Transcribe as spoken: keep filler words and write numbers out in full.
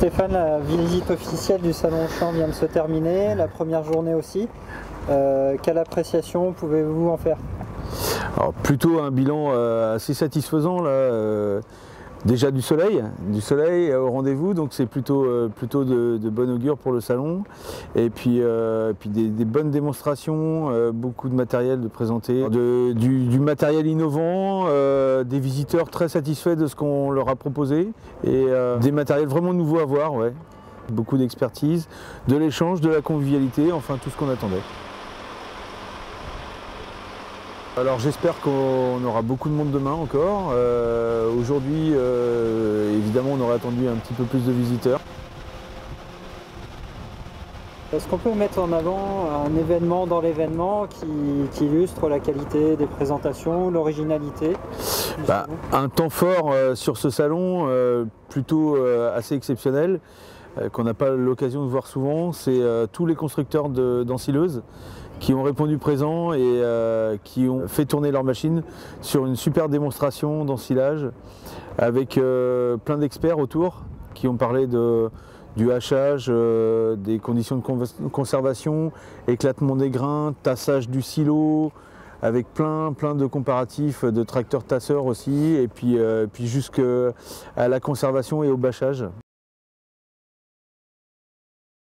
Stéphane, la visite officielle du Salon Auchan vient de se terminer, la première journée aussi. Euh, quelle appréciation pouvez-vous en faire? Alors, plutôt un bilan euh, assez satisfaisant là. Euh, déjà du soleil, du soleil au rendez-vous, donc c'est plutôt, euh, plutôt de, de bon augure pour le salon. Et puis, euh, puis des, des bonnes démonstrations, euh, beaucoup de matériel de présenter, de, du, du matériel innovant, euh, des visiteurs très satisfaits de ce qu'on leur a proposé et euh, des matériels vraiment nouveaux à voir, ouais. Beaucoup d'expertise, de l'échange, de la convivialité, enfin tout ce qu'on attendait. Alors j'espère qu'on aura beaucoup de monde demain encore. Euh, Aujourd'hui, euh, évidemment, on aurait attendu un petit peu plus de visiteurs. Est-ce qu'on peut mettre en avant un événement dans l'événement qui, qui illustre la qualité des présentations, l'originalité? Bah, un temps fort euh, sur ce salon, euh, plutôt euh, assez exceptionnel, euh, qu'on n'a pas l'occasion de voir souvent, c'est euh, tous les constructeurs d'ensileuses qui ont répondu présent et euh, qui ont fait tourner leur machine sur une super démonstration d'ensilage avec euh, plein d'experts autour qui ont parlé de, du hachage, euh, des conditions de conservation, éclatement des grains, tassage du silo, avec plein, plein de comparatifs de tracteurs tasseurs aussi, et puis, euh, puis jusqu'à la conservation et au bâchage.